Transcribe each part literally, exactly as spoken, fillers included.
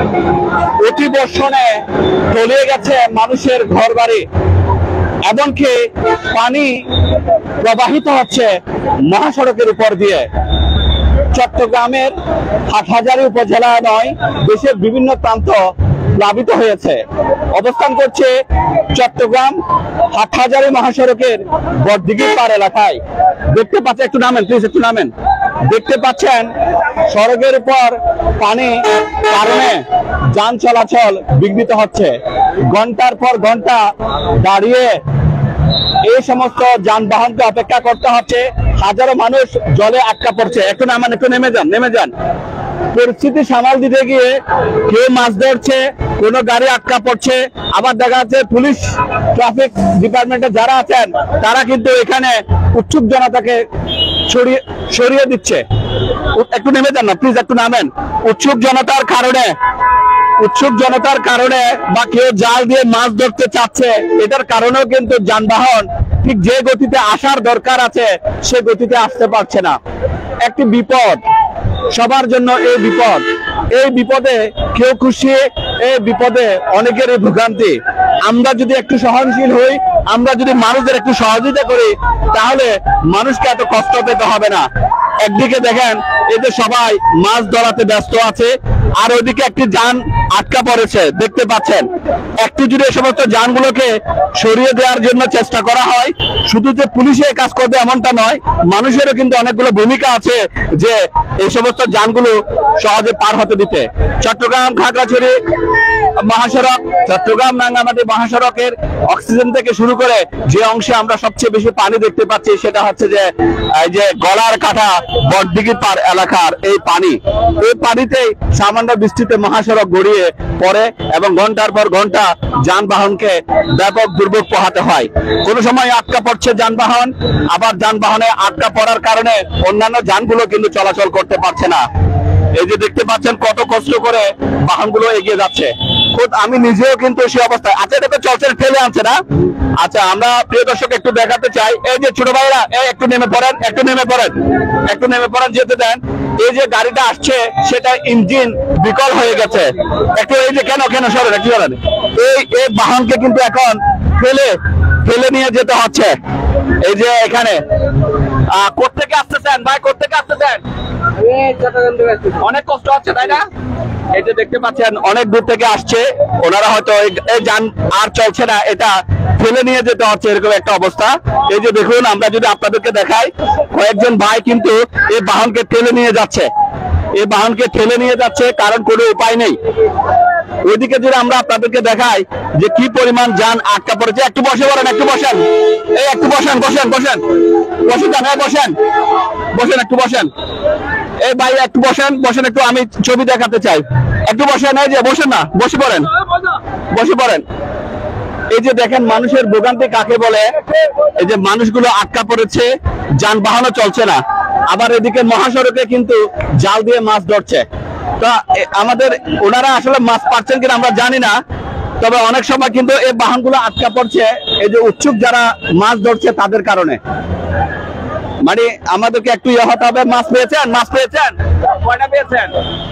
অতি বর্ষণে তলিয়ে গেছে মানুষের ঘর বাড়ি, এমনকি পানি প্রবাহিত হচ্ছে মহাসড়কের উপর দিয়ে। চট্টগ্রামের হাটহাজারী উপজেলা নয়, দেশের বিভিন্ন প্রান্ত প্লাবিত হয়েছে। অবস্থান করছে চট্টগ্রাম হাটহাজারী মহাসড়কের বড়দিঘির পাড় এলাকায়। দেখতে পাচ্ছেন, একটু নামেন প্লিজ, একটু নামেন। দেখতে পাচ্ছেন সড়কের উপর পানি কারণে যান চলাচল বিঘ্নিত হচ্ছে। ঘন্টার পর ঘন্টা দাঁড়িয়ে এই সমস্ত যানবাহনকে অপেক্ষা করতে হচ্ছে। হাজারো মানুষ জলে আটকা পড়ছে। একটু নামান, একটু নেমে যান, নেমে যান। পরিস্থিতি সামাল দিতে গিয়ে কেউ মাছ ধরছে, কোন গাড়ি আটকা পড়ছে, আবার দেখা যাচ্ছে পুলিশ ট্রাফিক ডিপার্টমেন্টে যারা আছেন তারা কিন্তু এখানে উৎসুক জনতাকে সরিয়ে সরিয়ে দিচ্ছে। একটু নেমে যান না প্লিজ, একটু নামেন। উৎসুক জনতার কারণে উৎসুক জনতার কারণে বা কেউ জাল দিয়ে মাছ ধরতে চাচ্ছে, এটার কারণেও কিন্তু যানবাহন ঠিক যে গতিতে আসার দরকার আছে সে গতিতে আসতে পারছে না। একটি বিপদ, সবার জন্য এই বিপদ। এই বিপদে কেউ খুশি, এই বিপদে অনেকেরই ভোগান্তি। আমরা যদি একটু সহনশীল হই, আমরা যদি মানুষদের একটু সহযোগিতা করি, তাহলে মানুষকে এত কষ্ট পেতে হবে না। একদিকে দেখেন এই যে সবাই মাছ ধরাতে ব্যস্ত আছে, আর ওইদিকে একটি যান আটকা পড়েছে, দেখতে পাচ্ছেন। একটু যদি এই সমস্ত যানগুলোকে সরিয়ে দেওয়ার জন্য চেষ্টা করা হয়, শুধু যে পুলিশে কাজ করবে এমনটা নয়, মানুষেরও কিন্তু অনেকগুলো ভূমিকা আছে যে এই সমস্ত যানগুলো সহজে পার হতে দিতে। চট্টগ্রাম খাগড়াছড়ি মহাসড়ক, চট্টগ্রাম রাঙ্গামাটি মহাসড়কের অক্সিজেন থেকে শুরু করে যে অংশে আমরা সবচেয়ে বেশি পানি দেখতে পাচ্ছি সেটা হচ্ছে যে এই যে গলার কাটা বড়দিঘির পাড় এলাকার এই পানি। এই পানিতেই সামান্য বৃষ্টিতে মহাসড়ক গড়িয়ে পড়ে এবং ঘন্টার পর ঘন্টা যানবাহনকে ব্যাপক দুর্ভোগ পোহাতে হয়। কোন সময় আটকা পড়ছে যানবাহন, আবার যানবাহনে আটকা পড়ার কারণে অন্যান্য যানগুলো কিন্তু চলাচল করতে পারছে না। এই যে দেখতে পাচ্ছেন কত কষ্ট করে বাহনগুলো এগিয়ে যাচ্ছে। খোদ আমি নিজেও কিন্তু সেই অবস্থায়। আচ্ছা, এটা তো চলছে, ঠেলে আনছে না? আচ্ছা, আমরা প্রিয় দর্শক একটু দেখাতে চাই। এই যে ছোট ভাইরা, এই একটু নেমে পড়েন, একটু নেমে পড়েন, একটু নেমে পড়েন, যেতে দেন। এই যে গাড়িটা আসছে সেটা ইঞ্জিন বিকল হয়ে গেছে। একটু এই যে কেন কেন সরেন, একটু সরেন। এই এই বাহনকে কিন্তু এখন ফেলে ফেলে নিয়ে যেতে হচ্ছে। এই যে এখানে আহ কোত্থেকে আসতেছেন ভাই, কোত্থেকে আসতেছেন? অনেক কষ্ট হচ্ছে তাই না? এই যে দেখতে পাচ্ছেন অনেক দূর থেকে আসছে, ওনারা হয়তো এই যান আর চলছে না, এটা ফেলে নিয়ে যেতে হচ্ছে, এরকম একটা অবস্থা। এই যে দেখুন, আমরা যদি আপনাদেরকে দেখাই, কয়েকজন ভাই কিন্তু এই বাহনকে ঠেলে নিয়ে যাচ্ছে, এই বাহনকে ঠেলে নিয়ে যাচ্ছে, কারণ কোনো উপায় নেই। ওইদিকে যদি আমরা আপনাদেরকে দেখাই যে কি পরিমাণ যান আটকা পড়েছে। একটু বসে পড়েন, একটু বসেন, এই একটু বসেন, বসেন বসেন বসে যান, বসেন বসেন, একটু বসেন। এই ভাই একটু বসেন, বসেন একটু, আমি ছবি দেখাতে চাই। একটু বসেন, এই যে বসেন না, বসে পড়েন, বসে পড়েন। এই যে দেখেন মানুষের ভোগান্তি কাকে বলে। এই যে মানুষগুলো আটকা পড়েছে, যানবাহনও চলছে না, আবার এদিকে মহাসড়কে কিন্তু জাল দিয়ে মাছ ধরছে। তা আমাদের ওনারা আসলে মাছ পাচ্ছেন কিনা আমরা জানি না, তবে অনেক সময় কিন্তু এই বাহনগুলো আটকা পড়ছে এই যে উৎসুক যারা মাছ ধরছে তাদের কারণে। মানে আমাদেরকে একটু ইয়ে হতে হবে। মাছ পেয়েছেন? মাছ পেয়েছেন? কয়টা পেয়েছেন?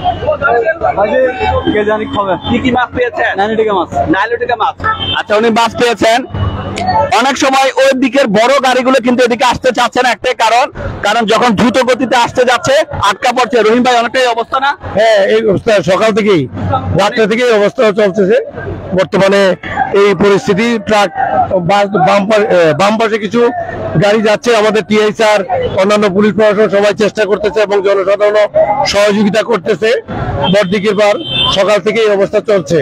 কি কি মাছ পেয়েছেন? নাইলটিকা মাছ। নাইলটিকা মাছ, আচ্ছা, উনি মাছ পেয়েছেন। অনেক সময় ওই দিকের বড় গাড়িগুলো কিন্তু এদিকে আসতে চাচ্ছে না, একটাই কারণ, কারণ যখন দ্রুত গতিতে আসতে যাচ্ছে আটকা পড়ছে। রহিম ভাই, অনেকটাই অবস্থা না? হ্যাঁ, এই অবস্থা সকাল থেকেই, রাত্রে থেকেই অবস্থা চলতেছে। বর্তমানে এই পরিস্থিতি, ট্রাক বাম পাশে কিছু গাড়ি যাচ্ছে, আমাদের টিআই স্যার, অন্যান্য পুলিশ প্রশাসন সবাই চেষ্টা করতেছে এবং জনসাধারণ সহযোগিতা করতেছে। বড়দিঘির পাড় সকাল থেকে এই অবস্থা চলছে।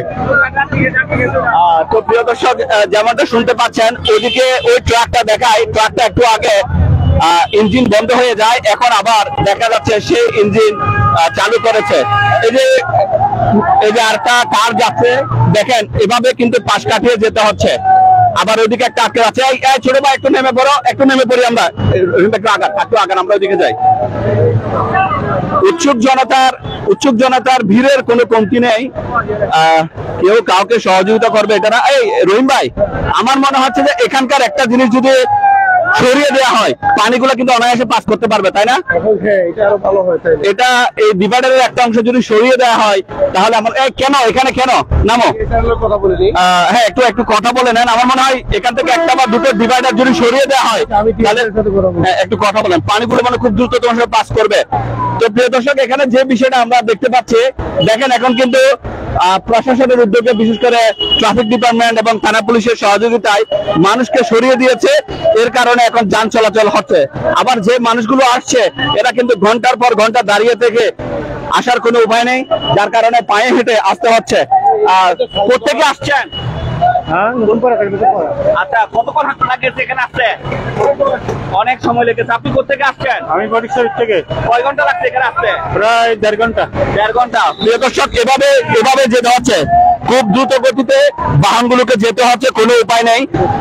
তো প্রিয় দর্শক, যেমনটা শুনতে পাচ্ছেন, ওইদিকে ওই ট্রাকটা দেখায়, ট্রাকটা একটু আগে ইঞ্জিন বন্ধ হয়ে যায়, এখন আবার দেখা যাচ্ছে সেই ইঞ্জিন চালু করেছে। এই যে এই যে আরেকটা কার যাচ্ছে দেখেন, এভাবে কিন্তু পাশ কাটিয়ে যেতে হচ্ছে। আবার ওইদিকে একটা আটকে আছে। এই ছোট ভাই একটু নেমে পড়ো, একটু নেমে পড়ি আমরা, একটু আগান, একটু আগান, আমরা ওইদিকে যাই। উৎসুক জনতার উৎসুক জনতার ভিড়ের কোনো কমতি নেই। আহ কেউ কাউকে সহযোগিতা করবে এটা না। এই রহিম ভাই, আমার মনে হচ্ছে যে এখানকার একটা জিনিস যদি সরিয়ে দেওয়া হয়, পানিগুলো কিন্তু অনায়াসে পাস করতে পারবে, তাই না? এটা এই ডিভাইডারের একটা অংশ যদি সরিয়ে দেওয়া হয় তাহলে আমার এই কেন এখানে কেন নামো আহ, হ্যাঁ একটু একটু কথা বলে নেন। আমার মনে হয় এখান থেকে একটা বা দুটো ডিভাইডার যদি সরিয়ে দেওয়া হয় তাহলে হ্যাঁ, একটু কথা বলেন, পানিগুলো মানে খুব দ্রুত তোমার সাথে পাস করবে। তো প্রিয় দর্শক, এখানে যে বিষয়টা আমরা দেখতে পাচ্ছি, দেখেন এখন কিন্তু আহ, প্রশাসনের উদ্যোগে বিশেষ করে ট্রাফিক ডিপার্টমেন্ট এবং থানা পুলিশের সহযোগিতায় মানুষকে সরিয়ে দিয়েছে, এর কারণে এখন যান চলাচল হচ্ছে। আবার যে মানুষগুলো আসছে এরা কিন্তু ঘন্টার পর ঘন্টা দাঁড়িয়ে থেকে আসার কোনো উপায় নেই, যার কারণে পায়ে হেঁটে আসতে হচ্ছে। আর কোথেকে আসছেন? আচ্ছা, কতক্ষণ হাঁটা লাগছে এখানে আসছে? অনেক সময় লেগেছে। আপনি কোথেকে আসছেন? আমি ফটিকছড়ি থেকে। কয় ঘন্টা লাগছে এখানে আসতে? প্রায় দেড় ঘন্টা। দেড় ঘন্টা। প্রিয় দর্শক, এভাবে এভাবে যেতে হচ্ছে, খুব দ্রুত গতিতে বাহনগুলোকে যেতে হচ্ছে, কোনো উপায় নেই।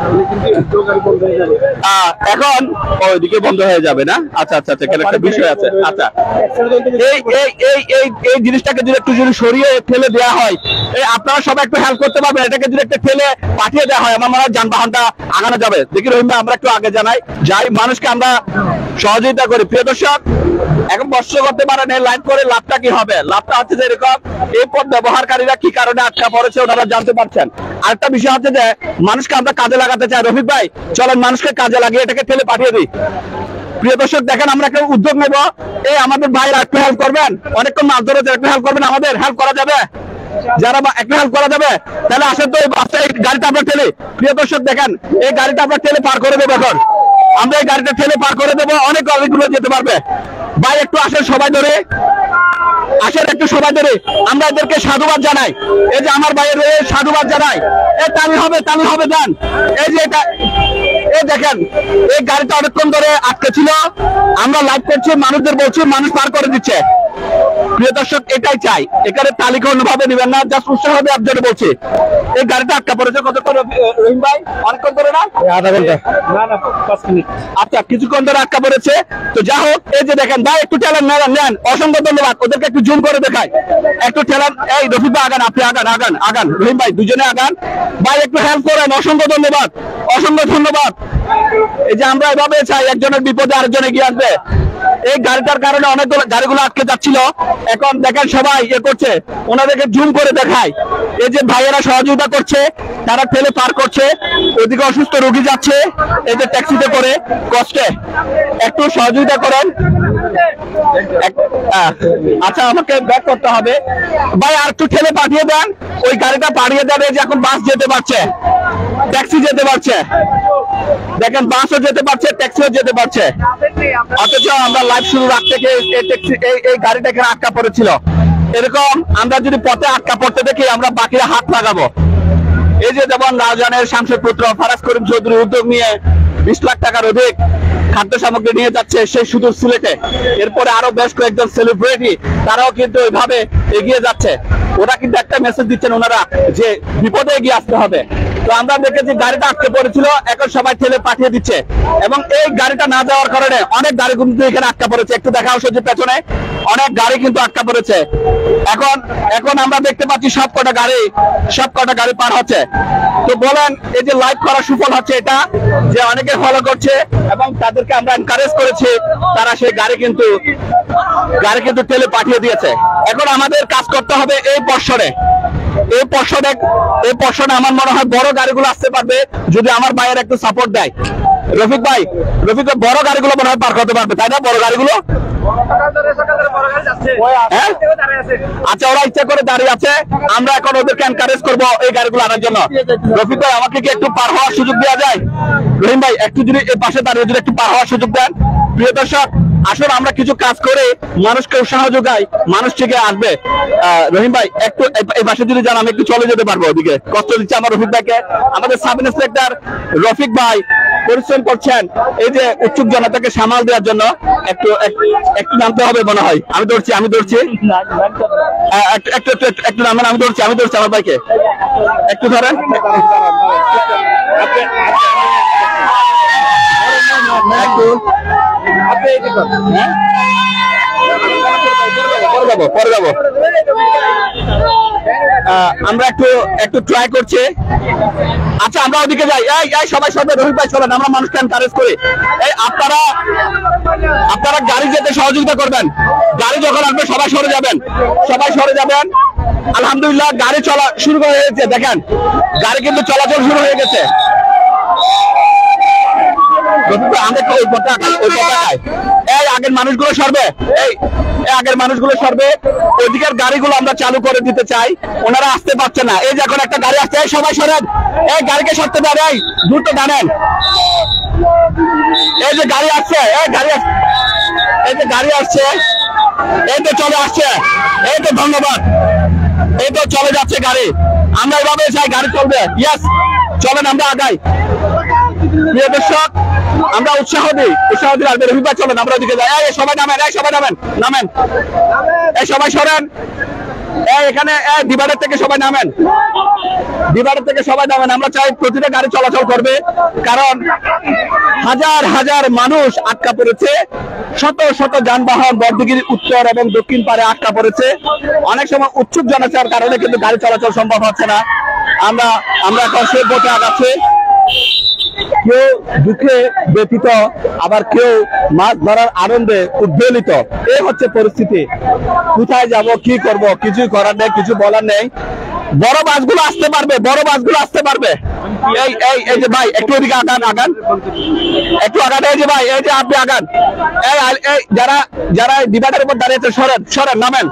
আহ, এখন ওইদিকে বন্ধ হয়ে যাবে না? আচ্ছা আচ্ছা আচ্ছা, এখানে একটা বিষয় আছে। আচ্ছা, এই এই এই এই এই জিনিসটাকে যদি একটু যদি সরিয়ে ফেলে দেওয়া হয়, এই আপনারা সবাই একটু হেল্প করতে পারবেন, এটাকে যদি একটা ফেলে পাঠিয়ে দেওয়া হয় আমার মনে হয় যানবাহনটা আগানো যাবে। দেখি রহিম ভাই, আমরা একটু আগে জানাই যাই, মানুষকে আমরা সহযোগিতা করি। প্রিয় দর্শক, এখন প্রশ্ন করতে পারেন এই লাইন করে লাভটা কি হবে? লাভটা হচ্ছে যে এরকম, এই পথ ব্যবহারকারীরা কি কারণে আটকা পড়েছে ওনারা জানতে পারছেন। আরেকটা বিষয় হচ্ছে যে মানুষকে আমরা কাজে লাগাতে চাই। রফিক ভাই, চলেন মানুষকে কাজে লাগিয়ে এটাকে ফেলে পাঠিয়ে দিই। প্রিয় দর্শক, দেখেন আমরা একটা উদ্যোগ নেব, এই আমাদের ভাইরা একটু হেল্প করবেন, অনেকক্ষণ মাছ ধরেছে, একটু হেল্প করবেন, আমাদের হেল্প করা যাবে? যারা একটু হেল্প করা যাবে তাহলে আসেন তো, এই বাসটা এই গাড়িটা আমরা ঠেলে। প্রিয় দর্শক দেখেন, এই গাড়িটা আমরা ঠেলে পার করে দেবো। এখন আমরা এই গাড়িটা ঠেলে পার করে দেবো, অনেক গাড়িগুলো যেতে পারবে। ভাই একটু আসেন সবাই ধরে, আসেন একটু সবাই ধরে, আমরা এদেরকে সাধুবাদ জানাই। এই যে আমার ভাইয়ের সাধুবাদ জানাই, এই তালি হবে তালি হবে দেন। এই যে এটা এই দেখেন, এই গাড়িটা অনেকক্ষণ ধরে আটকে ছিল, আমরা লাইভ করছি, মানুষদের বলছি, মানুষ পার করে দিচ্ছে। প্রিয় দর্শক, এটাই চাই, এখানে তালিকা অন্যভাবে নেবেন না, জাস্ট উৎসাহ হবে আপনাদের বলছি। এই গাড়িটা আটকা পড়েছে কতক্ষণ রহিম ভাই? অনেকক্ষণ ধরে না? আধা ঘন্টা। না না, পাঁচ মিনিট। আচ্ছা, কিছুক্ষণ ধরে আটকা পড়েছে। তো যা হোক, এই যে দেখেন ভাই, একটু ঠেলান নেন নেন, অসংখ্য ধন্যবাদ। ওদেরকে একটু জুম করে দেখায়, একটু ঠেলান। এই রফিক ভাই আগান, আপনি আগান আগান আগান, রহিম ভাই দুজনে আগান। ভাই একটু হেল্প করেন, অসংখ্য ধন্যবাদ, অসংখ্য ধন্যবাদ। এই যে আমরা এভাবে চাই, একজনের বিপদে আরেকজন এগিয়ে আসবে। এই গাড়িটার কারণে অনেকগুলো গাড়িগুলো আটকে যাচ্ছিল, এখন দেখেন সবাই ইয়ে করছে, ওনাদেরকে জুম করে দেখায়। এই যে ভাইয়েরা সহযোগিতা করছে, তারা ঠেলে পার করছে, ওইদিকে অসুস্থ রোগী যাচ্ছে, এই যে ট্যাক্সিতে করে কষ্টে, একটু সহযোগিতা করেন। আচ্ছা, আমাকে ব্যাক করতে হবে ভাই, আর একটু ঠেলে পাঠিয়ে দেন, ওই গাড়িটা পাঠিয়ে দেবে। যে এখন বাস যেতে পারছে, ট্যাক্সি যেতে পারছে, দেখেন বাসও যেতে পারছে, ট্যাক্সিও যেতে পারছে। অথচ আমরা লাইভ শুরু রাত থেকে এই ট্যাক্সি এই এই গাড়িটা এখানে আটকা পড়েছিল। এরকম আমরা যদি পথে আটকা পড়তে দেখি, আমরা বাকিরা হাত লাগাবো। এই যে যেমন রাজধানের সাংসদ পুত্র ফারাজ করিম চৌধুরী উদ্যোগ নিয়ে বিশ লাখ টাকার অধিক খাদ্য সামগ্রী নিয়ে যাচ্ছে সেই সুদূর সিলেটে, এরপরে আরো বেশ কয়েকজন সেলিব্রিটি তারাও কিন্তু এইভাবে এগিয়ে যাচ্ছে। ওরা কিন্তু একটা মেসেজ দিচ্ছেন ওনারা যে বিপদে এগিয়ে আসতে হবে। তো আমরা দেখেছি গাড়িটা আটকে পড়েছিল, এখন সবাই ঠেলে পাঠিয়ে দিচ্ছে, এবং এই গাড়িটা না যাওয়ার কারণে অনেক গাড়ি কিন্তু এখানে আটকা পড়েছে। একটু দেখা হচ্ছে পেছনে অনেক গাড়ি কিন্তু আটকা পড়েছে। এখন এখন আমরা দেখতে পাচ্ছি সব কটা গাড়ি সব কটা গাড়ি পার হচ্ছে। তো বলেন, এই যে লাইভ করা সুফল হচ্ছে এটা, যে অনেকে ফলো করছে এবং তাদেরকে আমরা এনকারেজ করেছি, তারা সেই গাড়ি কিন্তু গাড়ি কিন্তু ঠেলে পাঠিয়ে দিয়েছে। এখন আমাদের কাজ করতে হবে এই পর্ষদে, এই পর্ষদে এই পর্ষদে আমার মনে হয় বড় গাড়িগুলো আসতে পারবে যদি আমার ভাইয়ের একটু সাপোর্ট দেয়। রফিক ভাই রফিক ভাই বড় গাড়িগুলো মনে হয় পার করতে পারবে, তাই না? বড় গাড়িগুলো আচ্ছা, ওরা ইচ্ছা করে দাঁড়িয়ে আছে, আমরা এখন ওদেরকে এনকারেজ করবো এই গাড়িগুলো আনার জন্য। রফিক ভাই, আমাকে কি একটু পার হওয়ার সুযোগ দেওয়া যায়? রহিম ভাই, একটু যদি এই পাশে দাঁড়িয়ে যদি একটু পার হওয়ার সুযোগ দেন। প্রিয় দর্শক, আসলে আমরা কিছু কাজ করে মানুষকে উৎসাহ যোগাই, মানুষ থেকে আসবে। রহিম ভাই, একটু এই পাশে যদি যান, আমি একটু চলে যেতে পারবো। ওদিকে কষ্ট দিচ্ছে আমার রফিক ভাইকে। আমাদের সাব ইন্সপেক্টর রফিক ভাই পরিশ্রম করছেন এই যে উৎসুক জনতাকে সামাল দেওয়ার জন্য। একটু একটু নামতে হবে মনে হয়। আমি ধরছি আমি ধরছি একটু একটু একটু নামেন, আমি ধরছি আমি ধরছি আমার ভাইকে, একটু ধরেন। একটু পরে যাবো পরে যাবো আমরা একটু একটু ট্রাই করছি। আচ্ছা আমরা ওদিকে যাই। এই এই সবাই সবাই রহিম ভাই চলেন, আমরা মানুষকে এনকারেজ করি। এই আপনারা আপনারা গাড়ি যেতে সহযোগিতা করবেন। গাড়ি যখন আসবে সবাই সরে যাবেন, সবাই সরে যাবেন। আলহামদুলিল্লাহ গাড়ি চলা শুরু হয়ে গেছে, দেখেন গাড়ি কিন্তু চলাচল শুরু হয়ে গেছে। এই আগের মানুষগুলো সরবে, এই আগের মানুষগুলো সরবে। ওইদিকের গাড়িগুলো আমরা চালু করে দিতে চাই, ওনারা আসতে পারছে না। এই যে এখন একটা গাড়ি আসছে, এই সবাই সরেন, এই গাড়িকে সরতে দেন, এই দ্রুত টানেন। এই যে গাড়ি আসছে, এই গাড়ি এই যে গাড়ি আসছে, এই তো চলে আসছে, এই তো ধন্যবাদ, এই তো চলে যাচ্ছে গাড়ি। আমরা এভাবে চাই গাড়ি চলবে। ইয়েস, চলেন আমরা আগাই। প্রিয় দর্শক, আমরা উৎসাহ দিই, উৎসাহ দিই। আসবে রহিম ভাই চলেন, আমরা ওদিকে যাই। এই সবাই নামেন, এই সবাই নামেন, নামেন, এই সবাই সরেন। এই এখানে ডিভাইডার থেকে সবাই নামেন, ডিভাইডার থেকে সবাই নামেন। আমরা চাই প্রতিটা গাড়ি চলাচল করবে, কারণ হাজার হাজার মানুষ আটকা পড়েছে, শত শত যানবাহন বর্ধগিরি উত্তর এবং দক্ষিণ পারে আটকা পড়েছে। অনেক সময় উৎসুক জনতার কারণে কিন্তু গাড়ি চলাচল সম্ভব হচ্ছে না। আমরা আমরা এখন সেই পথে আগাচ্ছি। কেউ দুঃখে ব্যথিত, আবার কেউ মাছ ধরার আনন্দে উদ্বেলিত। এই হচ্ছে পরিস্থিতি। কোথায় যাব, কি করব, কিছুই করার নেই, কিছু বলার নেই। বড় বাসগুলো আসতে পারবে, বড় বাসগুলো আসতে পারবে। এই এই এই যে ভাই একটু ওদিকে আগান, আগান একটু আগান। এই যে ভাই, এই যে আপনি আগান। এই এই যারা যারা ডিভাইডারের উপর দাঁড়িয়েছে সরেন, সরেন, নামেন,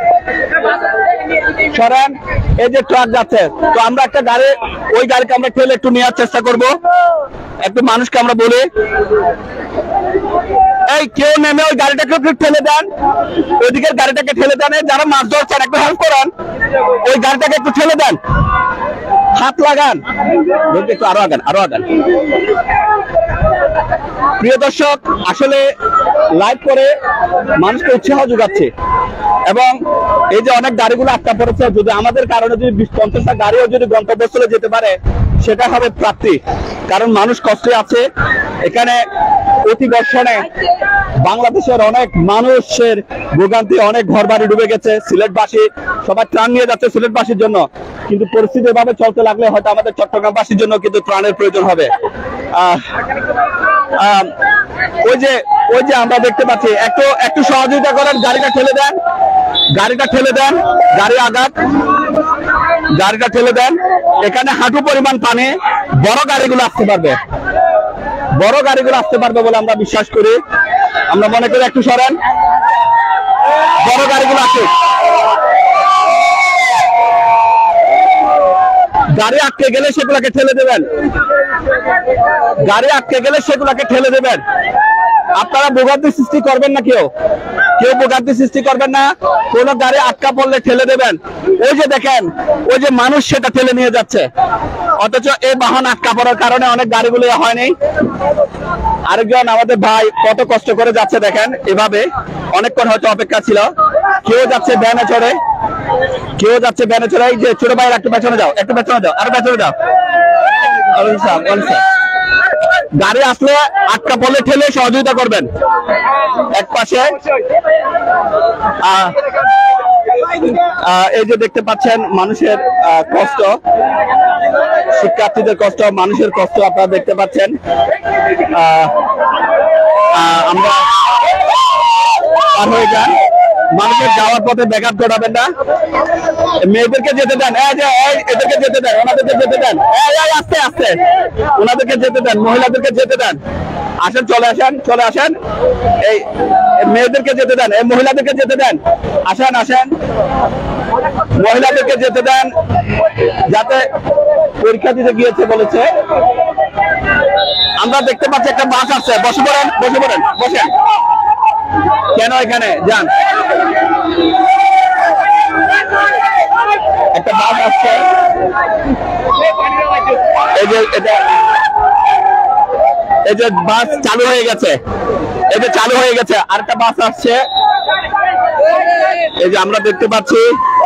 সরেন। এই যে ট্রাক যাচ্ছে, তো আমরা একটা গাড়ি, ওই গাড়িকে আমরা ঠেলে একটু নেওয়ার চেষ্টা করব। একটু মানুষকে আমরা বলি, এই কেউ নেমে ওই গাড়িটাকে একটু ঠেলে দেন, ওইদিকের গাড়িটাকে ঠেলে দেন। যারা মাছ ধরছেন একটু হেল্প করেন, ওই গাড়িটাকে একটু ঠেলে দেন, হাত লাগান, একটু আরো আগান, আরো আগান। প্রিয় দর্শক, আসলে লাইভ করে মানুষকে উৎসাহ যোগাচ্ছে, এবং এই যে অনেক গাড়িগুলো আটকা পড়েছে, যদি আমাদের কারণে যদি বিশ পঞ্চাশটা গাড়িও যদি গন্তব্যস্থলে যেতে পারে, সেটা হবে প্রাপ্তি। কারণ মানুষ কষ্টে আছে। এখানে অতি বর্ষণে বাংলাদেশের অনেক মানুষের ভোগান্তি, অনেক ঘর বাড়ি ডুবে গেছে। সিলেটবাসী সবাই ত্রাণ নিয়ে যাচ্ছে সিলেটবাসীর জন্য, কিন্তু পরিস্থিতি এভাবে চলতে লাগলে হয়তো আমাদের চট্টগ্রামবাসীর জন্য কিন্তু ত্রাণের প্রয়োজন হবে। আহ আহ ওই যে ওই যে আমরা দেখতে পাচ্ছি, একটু একটু সহযোগিতা করেন, গাড়িটা ঠেলে দেন, গাড়িটা ঠেলে দেন, গাড়ি আঘাত, গাড়িটা ঠেলে দেন। এখানে হাঁটু পরিমাণ পানি, বড় গাড়িগুলো আসতে পারবে, বড় গাড়িগুলো আসতে পারবে বলে আমরা বিশ্বাস করি। আমরা মনে করি একটু সরেন, বড় গাড়িগুলো আসে। গাড়ি আটকে গেলে সেগুলোকে ঠেলে দেবেন, গাড়ি আটকে গেলে সেগুলোকে ঠেলে দেবেন। আপনারা ভোগান্তি সৃষ্টি করবেন না, কেউ কেউ ভোগান্তি সৃষ্টি করবেন না। কোন গাড়ি আটকা পড়লে ঠেলে দেবেন। ওই যে দেখেন, ওই যে মানুষ সেটা ঠেলে নিয়ে যাচ্ছে, অথচ এই বাহন আটকা পড়ার কারণে অনেক গাড়িগুলো হয়নি। আরেকজন আমাদের ভাই কত কষ্ট করে যাচ্ছে দেখেন, এভাবে অনেকক্ষণ হয়তো অপেক্ষা ছিল। কেউ যাচ্ছে ভ্যানে চড়ে, কেউ যাচ্ছে ভ্যানে চড়ে। এই যে ছোট ভাইয়ের একটু পেছনে যাও, একটু পেছনে যাও, আরো পেছনে যাও। গাড়ি আসলে আটকা পড়লে ঠেলে সহযোগিতা করবেন। এক পাশে এই যে দেখতে পাচ্ছেন মানুষের কষ্ট, শিক্ষার্থীদের কষ্ট, মানুষের কষ্ট আপনারা দেখতে পাচ্ছেন। আমরা পার হয়ে যান, মানুষের যাওয়ার পথে ব্যাঘাত ঘটাবেন না। মেয়েদেরকে যেতে দেন, এদেরকে যেতে দেন, ওনাদেরকে যেতে দেন, আস্তে আস্তে ওনাদেরকে যেতে দেন, মহিলাদেরকে যেতে দেন। আসেন, চলে আসেন, চলে আসেন। এই মেয়েদেরকে যেতে দেন, এই মহিলাদেরকে যেতে দেন। আসেন আসেন, মহিলাদেরকে যেতে দেন, যাতে পরীক্ষা দিতে গিয়েছে বলেছে। আমরা দেখতে পাচ্ছি একটা বাস আসছে, বসে পড়েন, বসে পড়েন, বসেন। কেন এখানে যান, একটা বাস আসছে। এই যে এটা, এই যে বাস চালু হয়ে গেছে, এই যে চালু হয়ে গেছে, আরেকটা বাস আসছে। এই যে আমরা দেখতে পাচ্ছি,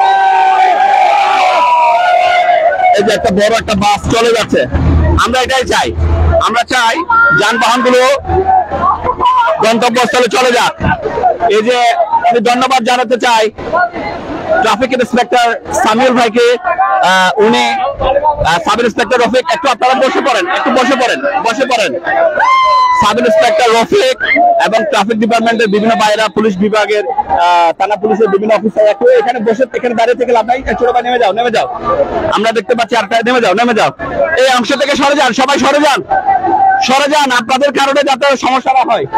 এই যে একটা বড় একটা বাস চলে যাচ্ছে। আমরা এটাই চাই, আমরা চাই যানবাহন গুলো গন্তব্যস্থলে চলে যাক। এই যে আমি ধন্যবাদ জানাতে চাই ট্রাফিক ইন্সপেক্টর সামিউল ভাইকে। উনি সাব ইন্সপেক্টর রফিক, একটু আপনারা বসে পড়েন, একটু বসে পড়েন, বসে পড়েন। সাব ইন্সপেক্টর রফিক এবং ট্রাফিক ডিপার্টমেন্টের বিভিন্ন বাইরা, পুলিশ বিভাগের থানা পুলিশের বিভিন্ন অফিসার একটু এখানে বসে, এখানে দাঁড়িয়ে থেকে লাভ নাই। ছোট ভাই নেমে যাও, নেমে যাও, আমরা দেখতে পাচ্ছি আরেকটা, নেমে যাও, নেমে যাও, এই অংশ থেকে সরে যান, সবাই সরে যান, সরে যান, আপনাদের কারণে যাতে সমস্যা না হয়।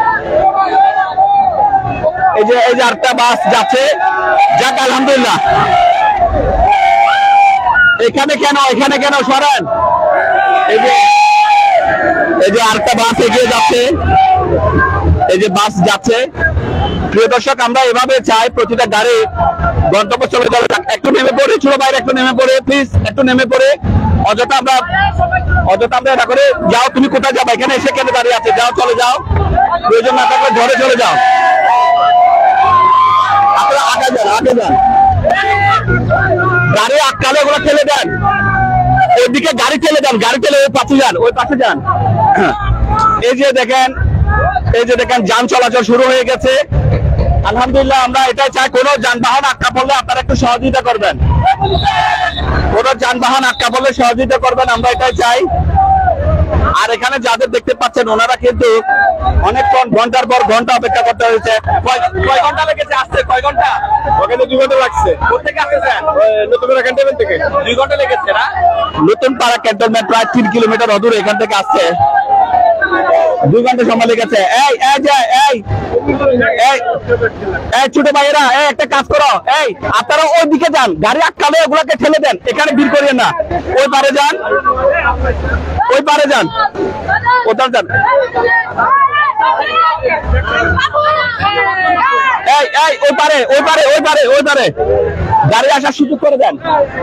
এই যে এই যে আরেকটা বাস যাচ্ছে, যাক আলহামদুলিল্লাহ। এখানে কেন, এখানে কেন সরেন। এই যে এই যে আরেকটা বাস এগিয়ে যাচ্ছে, এই যে বাস যাচ্ছে। প্রিয় দর্শক, আমরা এভাবে চাই প্রতিটা গাড়ি গন্তব্য চলে যাবে। একটু নেমে পড়ে, ছোট বাইরে একটু নেমে পড়ে, প্লিজ একটু নেমে পড়ে। অযথা আমরা অযথা আমরা এটা করে যাও। তুমি কোথায় যাবো? এখানে এসে কেন দাঁড়িয়ে আছে? যাও, চলে যাও, প্রয়োজন না থাকলে ঘরে চলে যাও। আপনারা আগে যান, আগে যান। গাড়ি আটকালে ওগুলো ঠেলে দেন, ওইদিকে গাড়ি ঠেলে দেন, গাড়ি ঠেলে ওই পাশে যান, ওই পাশে যান। এই যে দেখেন, এই যে দেখেন যান চলাচল শুরু হয়ে গেছে। আলহামদুলিল্লাহ, আমরা এটাই চাই কোনো যানবাহন আটকা পড়লে আপনারা একটু সহযোগিতা করবেন, কোনো যানবাহন আটকা পড়লে সহযোগিতা করবেন, আমরা এটাই চাই। আর এখানে যাদের দেখতে পাচ্ছেন ওনারা কিন্তু অনেকক্ষণ ঘন্টার পর ঘন্টা অপেক্ষা করতে হয়েছে। কয় ঘন্টা লেগেছে আসতে? কয় ঘন্টা? ওখানে দুই ঘন্টা লাগছে। কোথেকে আসতেছেন? নতুন পাড়া ক্যান্টনমেন্ট থেকে। দুই ঘন্টা লেগেছে না? নতুন পাড়া ক্যান্টনমেন্ট প্রায় তিন কিলোমিটার অদূরে এখান থেকে আসছে, দুই ঘন্টা সময় লেগেছে। এই এই যে এই এই ছোট ভাইয়েরা, এই একটা কাজ করো, এই আপনারা ওই দিকে যান, গাড়ি আটকালে ওগুলোকে ঠেলে দেন, এখানে ভিড় করিয়েন না। ওই পারে যান, ওই পারে যান, ওটার যান। এই এই ওই পারে, ওই পারে, ওই পারে, ওই পারে গাড়ি আসার সুযোগ করে দেন।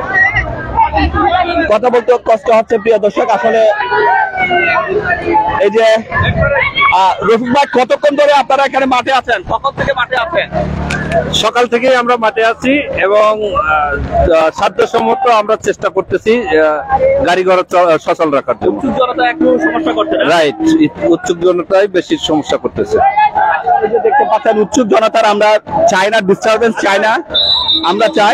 কথা বলতে কষ্ট হচ্ছে প্রিয় দর্শক। আসলে এই যে রফিক ভাই, কতক্ষণ ধরে আপনারা এখানে মাঠে আছেন? সকাল থেকে মাঠে আছেন? সকাল থেকে আমরা মাঠে আছি এবং সাধ্যসম্মত আমরা চেষ্টা করতেছি গাড়ি ঘোড়া সচল রাখার জন্য। উৎসুক জনতা একটু সমস্যা করছে, রাইট, উৎসুক জনতাই বেশি সমস্যা করতেছে। এই যে দেখতে পাচ্ছেন উৎসুক জনতার আমরা চাই না, ডিস্টারবেন্স চাই না, আমরা চাই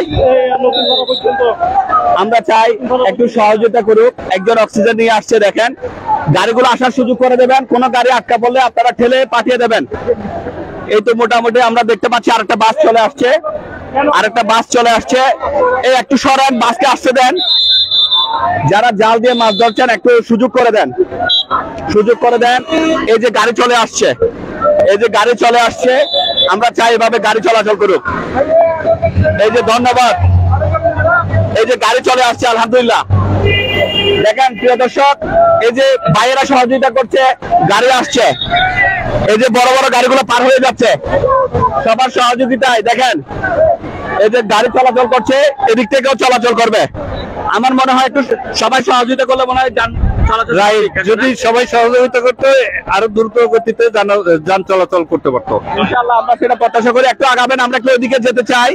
আমরা চাই একটু সহযোগিতা করুক। একজন অক্সিজেন নিয়ে আসছে, দেখেন গাড়িগুলো আসার সুযোগ করে দেবেন, কোন গাড়ি আটকা পড়লে আপনারা ঠেলে পাঠিয়ে দেবেন। এই তো মোটামুটি আমরা দেখতে পাচ্ছি আরেকটা বাস চলে আসছে, আরেকটা বাস চলে আসছে। এই একটু সরেন, বাসকে আসতে দেন। যারা জাল দিয়ে মাছ ধরছেন একটু সুযোগ করে দেন, সুযোগ করে দেন। এই যে গাড়ি চলে আসছে, এই যে গাড়ি চলে আসছে, আমরা চাই এভাবে গাড়ি চলাচল করুক। এই যে ধন্যবাদ, এই যে গাড়ি চলে আসছে আলহামদুলিল্লাহ। দেখেন প্রিয় দর্শক, এই যে ভাইয়েরা সহযোগিতা করছে, গাড়ি আসছে, এই যে বড় বড় গাড়িগুলো পার হয়ে যাচ্ছে সবার সহযোগিতায়। দেখেন এই যে গাড়ি চলাচল করছে, এদিক থেকেও চলাচল করবে। আমার মনে হয় একটু সবাই সহযোগিতা করলে মনে হয় যান চলাচল, যদি সবাই সহযোগিতা করতে আরো দ্রুত গতিতে যান চলাচল করতে পারতো। ইনশাআল্লাহ আমরা সেটা প্রত্যাশা করি। একটু আগাবেন, আমরা একটু ওইদিকে যেতে চাই।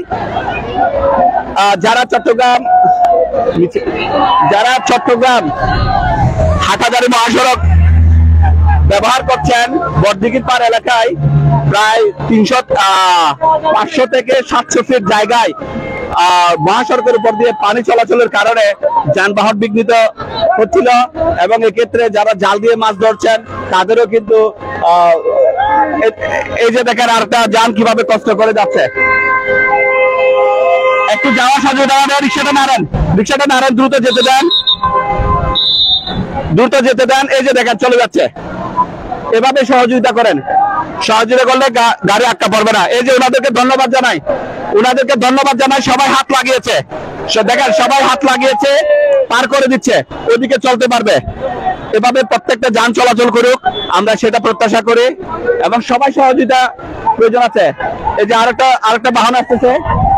যারা চট্টগ্রাম যারা চট্টগ্রাম হাটাজারি মহাসড়ক ব্যবহার করছেন, বড়দিঘির পাড় এলাকায় প্রায় তিনশো পাঁচশো থেকে সাতশো ফিট জায়গায় মহাসড়কের উপর দিয়ে পানি চলাচলের কারণে যানবাহন বিঘ্নিত হচ্ছিল, এবং এক্ষেত্রে যারা জাল দিয়ে মাছ ধরছেন তাদেরও কিন্তু এই যে দেখেন আরেকটা যান কিভাবে কষ্ট করে যাচ্ছে। একটু যাওয়া সাজু দেওয়া, রিক্সাটা নাড়েন, রিক্সাটা নাড়েন, দ্রুত যেতে দেন, দ্রুত যেতে দেন। এই যে দেখেন চলে যাচ্ছে, এভাবে সহযোগিতা করেন, সহযোগিতা করলে গাড়ি আটকা পড়বে না। এই যে ওনাদেরকে ধন্যবাদ জানাই, ওনাদেরকে ধন্যবাদ জানাই, সবাই হাত লাগিয়েছে, দেখেন সবাই হাত লাগিয়েছে, পার করে দিচ্ছে, ওইদিকে চলতে পারবে। এভাবে প্রত্যেকটা যান চলাচল করুক, আমরা সেটা প্রত্যাশা করি, এবং সবাই সহযোগিতা প্রয়োজন আছে। এই যে আরেকটা আরেকটা বাহন আসতেছে,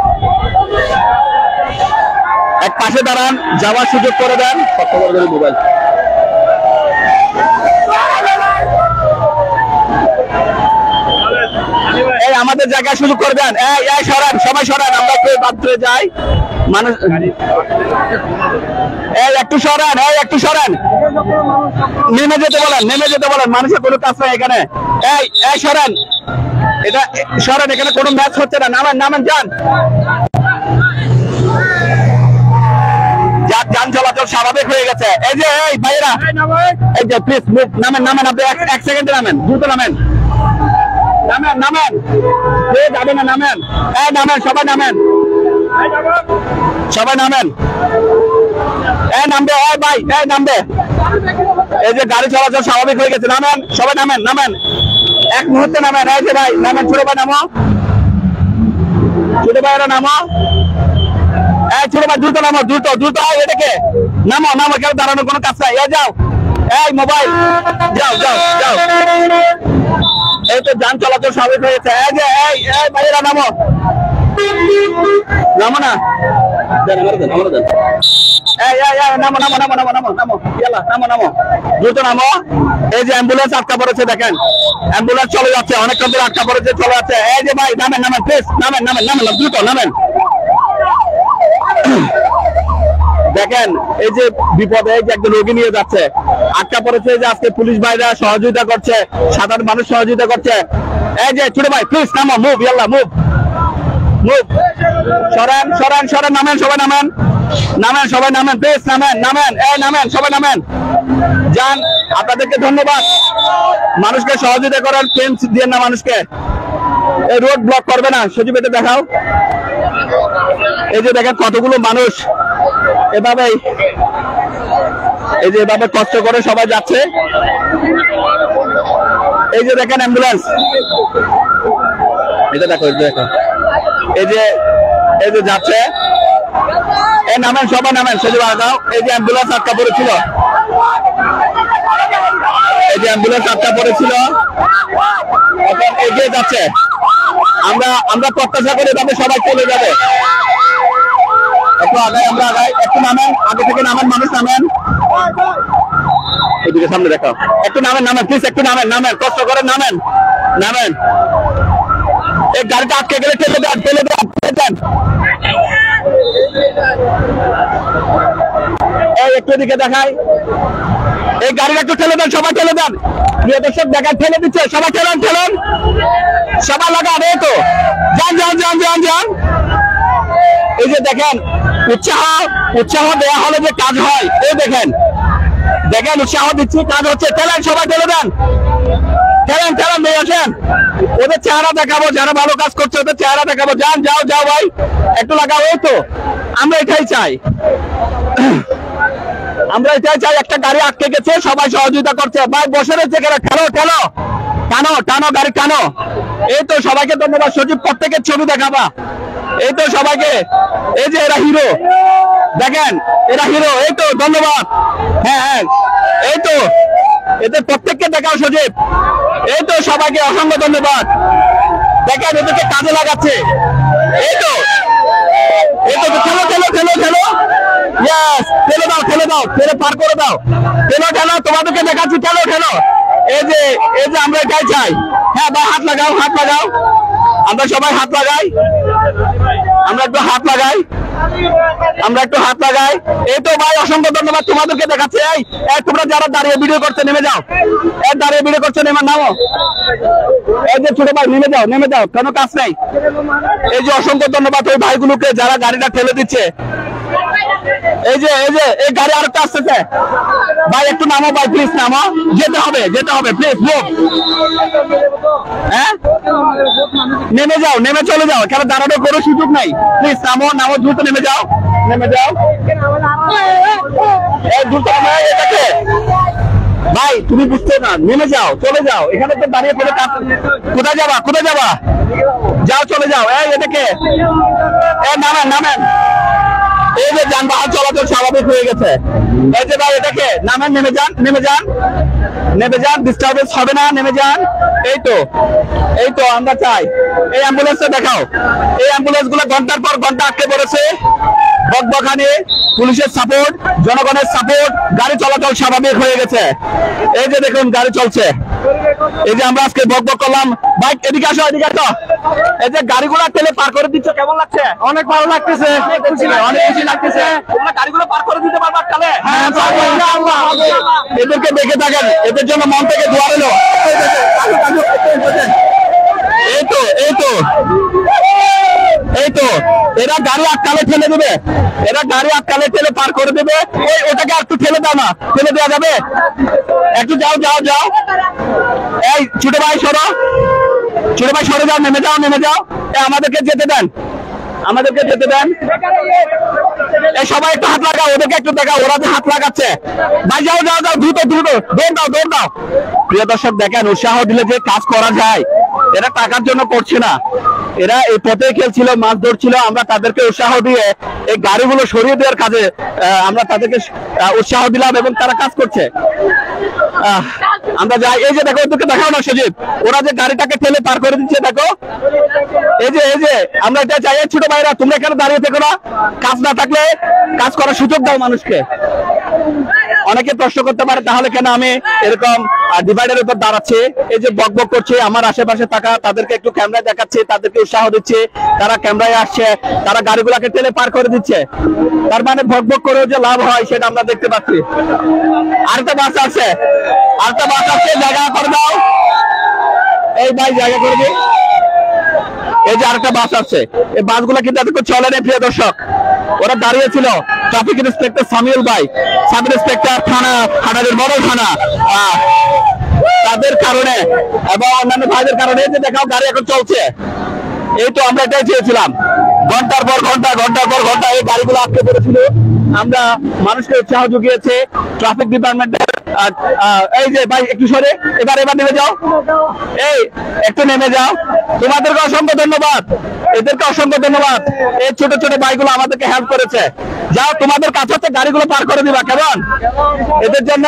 এক পাশে দাঁড়ান, যাওয়ার সুযোগ করে দেন। মোবাইল এই আমাদের জায়গায় সুযোগ করে দেন। এই সরান, সবাই সরান, আমরা একটু বাধ্য যাই মানুষ। এই একটু সরান, এই একটু সরান, নেমে যেতে বলেন, নেমে যেতে বলেন, মানুষের কোনো কাজ নাই এখানে। এই এই সরান, এটা সরেন, এখানে কোনো ম্যাচ হচ্ছে না, নামেন নামেন যান যান যান চলাচল স্বাভাবিক হয়ে গেছে। এই যে এই ভাইয়েরা, এই যে প্লিজ মুভ, নামেন নামেন, আপনি এক সেকেন্ডে নামেন, দ্রুত নামেন নামেন নামেন, যাবেন না, নামেন, এই নামেন, সবাই নামেন, সবাই নামেন, এই নামবে, এই ভাই এই নামবে। এই যে গাড়ি চলাচল স্বাভাবিক হয়ে গেছে, নামেন সবাই, নামেন নামেন, এক মুহূর্তে নামেন। এই যে ভাই নামেন, ছোট ভাই নামো, ছোট ভাইয়েরা নামো, এই ছোট ভাই দ্রুত নামো, দ্রুত দ্রুত, এটাকে নামো নামো, কেউ দাঁড়ানোর কোনো কাজ নাই। এই যাও, এই মোবাইল যাও যাও যাও। এই তো যান চলাচল স্বাভাবিক হয়েছে। এই যে এই এই ভাইয়েরা নামো, নামো না, এই এই নামো নামো নামো নামো নামো নামো, ইয়ালা নামো নামো, দ্রুত নামো। এই যে অ্যাম্বুলেন্স আটকা পড়েছে, দেখেন অ্যাম্বুলেন্স চলে যাচ্ছে, অনেকক্ষণ ধরে আটকা পড়েছে, চলে যাচ্ছে। এই যে ভাই নামেন নামেন, প্লিজ নামেন নামেন নামেন, দ্রুত নামেন। দেখেন এই যে বিপদে, এই যে একজন রোগী নিয়ে যাচ্ছে, আটকা পড়েছে, যে আজকে পুলিশ ভাইরা সহযোগিতা করছে, সাধারণ মানুষ সহযোগিতা করছে। এই যে ছোট ভাই প্লিজ নামো, মুভ, ইয়াল্লা মুভ মুভ, সরেন সরেন সরেন, নামেন সবাই, নামেন নামেন সবাই, নামেন প্লিজ, নামেন নামেন, এই নামেন সবাই, নামেন যান। আপনাদেরকে ধন্যবাদ, মানুষকে সহযোগিতা করার, ফেন্স দিয়ে না মানুষকে, এই রোড ব্লক করবে না। সজীব এটা দেখাও, এই যে দেখেন কতগুলো মানুষ এভাবেই, এই যে এভাবে কষ্ট করে সবাই যাচ্ছে। এই যে দেখেন অ্যাম্বুলেন্স, এটা দেখো, এই যে দেখো, এই যে এই যে যাচ্ছে, এই নামেন সবাই, নামেন সজীব আগাও। এই যে অ্যাম্বুলেন্স আটকা পড়েছিল, এই যে অ্যাম্বুলেন্স আটকা পড়েছিল, এখন এগিয়ে যাচ্ছে। আমরা আমরা প্রত্যাশা করি এভাবে সবাই চলে যাবে। একটু আগাই, আমরা আগাই, একটু নামেন, আগে থেকে নামেন, মানুষ নামেন, এদিকে সামনে দেখো, একটু নামেন নামেন প্লিজ, একটু নামেন নামেন, কষ্ট করে নামেন নামেন। এই গাড়িটা আটকে গেলে ঠেলে দেন, ঠেলে দেন, ঠেলে দেন। এই একটু দিকে দেখাই, এই গাড়িটা একটু ঠেলে দেন, সবাই ঠেলে দেন। প্রিয় দর্শক দেখেন ঠেলে দিচ্ছে, সবাই ঠেলেন ঠেলেন, সবাই লাগান। এই তো যান যান যান যান যান। এই যে দেখেন উৎসাহ উৎসাহ দেওয়া হলে যে কাজ হয়, এই দেখেন দেখেন উৎসাহ দিচ্ছি, কাজ হচ্ছে, ঠেলেন সবাই, ঠেলে দেন, ঠেলেন ঠেলেন, নিয়ে আসেন, ওদের চেহারা দেখাবো, যারা ভালো কাজ করছে ওদের চেহারা দেখাবো। যান যাও যাও ভাই, একটু লাগাও। এই তো আমরা এটাই চাই, আমরা এটাই চাই। একটা গাড়ি আটকে গেছে, সবাই সহযোগিতা করছে, ভাই বসে রয়েছে কেন, ঠেলো ঠেলো, টানো টানো গাড়ি টানো। এই তো সবাইকে ধন্যবাদ। সজীব প্রত্যেকের ছবি দেখাবা, এই তো সবাইকে। এই যে এরা হিরো, দেখেন এরা হিরো, এই তো ধন্যবাদ। হ্যাঁ হ্যাঁ, এই তো এদের প্রত্যেককে দেখাও সজীব। এই তো সবাইকে অসংখ্য ধন্যবাদ। দেখেন এদেরকে কাজে লাগাচ্ছে। এই তো এই তো ঠেলো ঠেলো ঠেলো ঠেলো, ইয়েস, ঠেলে দাও ঠেলে দাও, ঠেলে পার করে দাও, ঠেলো ঠেলো, তোমাদেরকে দেখাচ্ছি, ঠেলো ঠেলো। এই যে এই যে আমরা এটাই চাই। হ্যাঁ ভাই হাত লাগাও, হাত লাগাও, আমরা সবাই হাত লাগাই, আমরা একটু হাত লাগাই, আমরা একটু হাত লাগাই। এই তো ভাই অসংখ্য ধন্যবাদ, তোমাদেরকে দেখাচ্ছি। এই তোমরা যারা দাঁড়িয়ে ভিডিও করছে নেমে যাও, এই দাঁড়িয়ে ভিডিও করছে নেমে নামো। এই যে ছোট ভাই নেমে যাও, নেমে যাও, কোনো কাজ নেই। এই যে অসংখ্য ধন্যবাদ ওই ভাইগুলোকে যারা গাড়িটা ঠেলে দিচ্ছে। এই যে এই যে এই গাড়ি আরেকটা আসতেছে, ভাই একটু নামো ভাই, প্লিজ নামো, যেতে হবে যেতে হবে, প্লিজ মুভ। হ্যাঁ নেমে যাও, নেমে চলে যাও, কেন দাঁড়ানোর কোনো সুযোগ নাই, প্লিজ নামো নামো, দ্রুত নেমে যাও, নেমে যাও, এই দ্রুত নামো। এটাকে ভাই তুমি বুঝছো না, নেমে যাও, চলে যাও, এখানে তো দাঁড়িয়ে পড়ে কোথায় যাবা, কোথায় যাবা, যাও চলে যাও। এই এটাকে এই নামেন নামেন। এই যে যানবাহন চলাচল স্বাভাবিক হয়ে গেছে। এই যে ভাই এটাকে নামেন, নেমে যান, নেমে যান, নেমে যান, ডিস্টার্বেন্স হবে না, নেমে যান। এই তো এই তো আমরা চাই। এই অ্যাম্বুলেন্সটা দেখাও, এই অ্যাম্বুলেন্স গুলো ঘন্টার পর ঘন্টা আটকে পড়েছে, বকবকানি, পুলিশের সাপোর্ট, জনগণের সাপোর্ট, গাড়ি চলাচল স্বাভাবিক হয়ে গেছে। এই যে দেখুন গাড়ি চলছে। এই যে আমরা আজকে বকবক করলাম, বাইক এদিকে আসো, এদিকে আসো। এই যে গাড়িগুলো ঠেলে পার করে দিচ্ছ, কেমন লাগছে? অনেক ভালো লাগতেছে, অনেক খুশি লাগতেছে। তোমরা গাড়িগুলো পার করে দিতে পারবা কালে? হ্যাঁ পারবো ইনশাআল্লাহ। এদেরকে দেখে থাকেন, এদের জন্য মন থেকে দোয়া রইল। এই তো এই তো এই তো এরা গাড়ি আটকালে ঠেলে দেবে, এরা গাড়ি আটকালে ঠেলে পার করে দেবে। ওই ওটাকে একটু ঠেলে দাও না, ঠেলে দেওয়া যাবে? একটু যাও যাও যাও। এই ছোট ভাই সরো, ছোট ভাই সরে যাও, নেমে যাও নেমে যাও। আমাদেরকে যেতে দেন, আমাদেরকে যেতে দেন। এই সবাই একটু হাত লাগাও, ওদেরকে একটু দেখাও, ওরা যে হাত লাগাচ্ছে। ভাই যাও যাও যাও, দ্রুত দ্রুত দৌড় দাও দৌড় দাও। প্রিয় দর্শক দেখেন, উৎসাহ দিলে যে কাজ করা যায়, এরা টাকার জন্য করছে না, এরা এই পথে খেলছিল, মাছ ধরছিল। আমরা তাদেরকে উৎসাহ দিয়ে এই গাড়িগুলো সরিয়ে দেওয়ার কাজে আমরা তাদেরকে উৎসাহ দিলাম এবং তারা কাজ করছে। আমরা যাই, এই যে দেখো, ওদেরকে দেখাও না সজীব, ওরা যে গাড়িটাকে ঠেলে পার করে দিচ্ছে দেখো। এই যে এই যে আমরা এটা চাই, ছোট ভাইরা তোমরা এখানে দাঁড়িয়ে থেকো না, কাজ না থাকলে কাজ করার সুযোগ দাও মানুষকে। অনেকে প্রশ্ন করতে পারে তাহলে কেন আমি এরকম ডিভাইডের উপর দাঁড়াচ্ছি, এই যে বক বক করছে, আমার আশেপাশে থাকা তাদেরকে একটু ক্যামেরায় দেখাচ্ছে, তাদেরকে উৎসাহ দিচ্ছে, তারা ক্যামেরায় আসছে, তারা গাড়িগুলোকে টেনে পার করে দিচ্ছে। তার মানে বক বক করেও যে লাভ হয় সেটা আমরা দেখতে পাচ্ছি। আরেকটা বাস আছে, আরেকটা বাস আছে, জায়গা করে দাও। এই ভাই জায়গা করে দিই। এই যে আরেকটা বাস আছে, এই বাসগুলো কিন্তু এতক্ষণ চলে নেই প্রিয় দর্শক। ওরা দাঁড়িয়ে ছিল ট্রাফিক ইন্সপেক্টর সামিউল ভাই, সাব ইন্সপেক্টর থানা হাটারের বড় থানা, তাদের কারণে এবং অন্যান্য ভাইদের কারণে যে দেখাও গাড়ি এখন চলছে। এই তো আমরা এটাই চেয়েছিলাম, ঘন্টার পর ঘন্টা ঘন্টার পর ঘন্টা এই গাড়িগুলো আটকে পড়েছিল। আমরা মানুষকে উৎসাহ জুগিয়েছে ট্রাফিক ডিপার্টমেন্টের। এই যে ভাই একটু সরে, এবার এবার নেমে যাও, এই একটু নেমে যাও। তোমাদেরকে অসংখ্য ধন্যবাদ, এদেরকে অসংখ্য ধন্যবাদ। এই ছোট ছোট ভাইগুলো আমাদেরকে হেল্প করেছে। যাও, তোমাদের কাছে হচ্ছে গাড়িগুলো পার করে দিবা, কেমন? এদের জন্য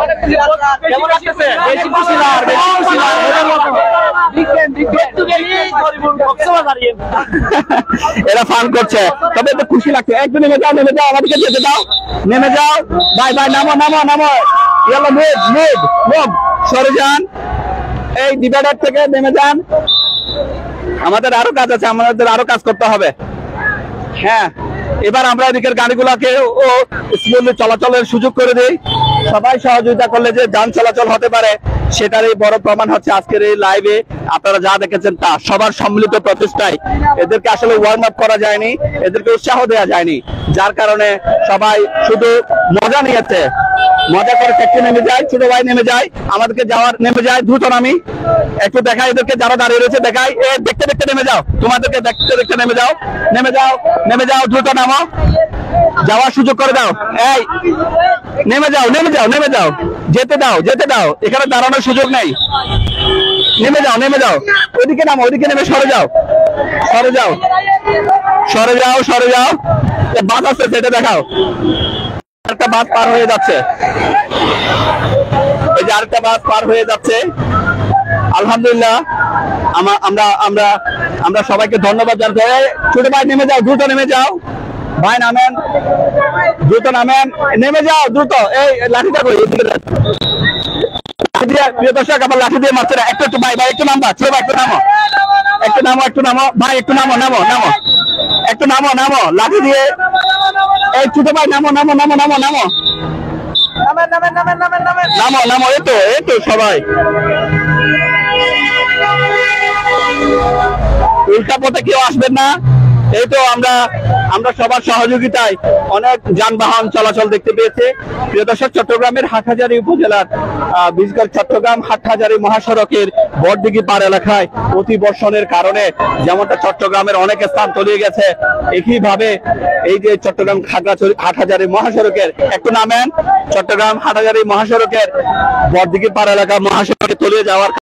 এরা ফান করছে, তবে একটু খুশি লাগছে। একটু নেমে যাও নেমে যাও, আমাদেরকে যেতে দাও, নেমে যাও। ভাই ভাই নামো নামো নামো, ইয়েলো মিড মিড লোক সরে যান, এই ডিভাইডার থেকে নেমে যান। আমাদের আরো কাজ আছে, আমাদের আরো কাজ করতে হবে। হ্যাঁ, এবার আমরা এদিকের গাড়িগুলোকে ও স্মুথলি চলাচলের সুযোগ করে দিই। সবাই সহযোগিতা করলে যে যান চলাচল হতে পারে, সেটারই বড় প্রমাণ হচ্ছে আজকের এই লাইভে আপনারা যা দেখেছেন তা। সবার সম্মিলিত প্রচেষ্টায় এদেরকে আসলে ওয়ার্ম আপ করা যায়নি, এদেরকে উৎসাহ দেওয়া যায়নি, যার কারণে সবাই শুধু মজা নিয়েছে। মজা করে ট্যাক্সি নেমে যায়, ছোট ভাই নেমে যায়, আমাদেরকে যাওয়ার নেমে যায়, দ্রুত নামি। একটু দেখাই এদেরকে, যারা দাঁড়িয়ে রয়েছে দেখাই, এ দেখতে দেখতে নেমে যাও, তোমাদেরকে দেখতে দেখতে নেমে যাও, নেমে যাও নেমে যাও, দ্রুত নামো, যাওয়ার সুযোগ করে দাও। এই নেমে যাও নেমে যাও নেমে যাও, যেতে দাও যেতে দাও, এখানে দাঁড়ানোর সুযোগ নেই। নেমে যাও নেমে যাও, ওইদিকে নামো, ওইদিকে নেমে সরে যাও সরে যাও সরে যাও সরে যাও। বাস আছে সেটা দেখাও, আরেকটা বাস পার হয়ে যাচ্ছে, এই যে আরেকটা বাস পার হয়ে যাচ্ছে। আলহামদুলিল্লাহ, আমরা আমরা আমরা সবাইকে ধন্যবাদ জানাতে। ছোট ভাই নেমে যাও, দ্রুত নেমে যাও, ভাই নামেন, দ্রুত নামেন, নেমে যাও দ্রুত। এই লাঠিটা করি, প্রিয় দর্শক আবার লাঠি দিয়ে মারছে না। একটু একটু ভাই ভাই একটু নামবা, ছোট ভাই একটু নামো, একটু নামো একটু নামো ভাই, একটু নামো নামো নামো, একটু নামো নামো, লাঠি দিয়ে। এই ছোট ভাই নামো নামো নামো নামো নামো নামো নামো, এই তো এই তো সবাই। উল্টা পথে কেউ আসবেন না। এই তো আমরা আমরা সবার সহযোগিতায় অনেক যানবাহন চলাচল দেখতে পেয়েছে। প্রিয় দর্শক, চট্টগ্রামের হাটহাজারী উপজেলার বিশেষ করে চট্টগ্রাম হাটহাজারী মহাসড়কের বড়দিঘি পার এলাকায় অতি বর্ষণের কারণে যেমনটা চট্টগ্রামের অনেক স্থান তলিয়ে গেছে, একইভাবে এই যে চট্টগ্রাম খাগড়াছড়ি হাটহাজারী মহাসড়কের, একটু নামেন, চট্টগ্রাম হাটহাজারী মহাসড়কের বড়দিঘি পার এলাকা মহাসড়কে তলিয়ে যাওয়ার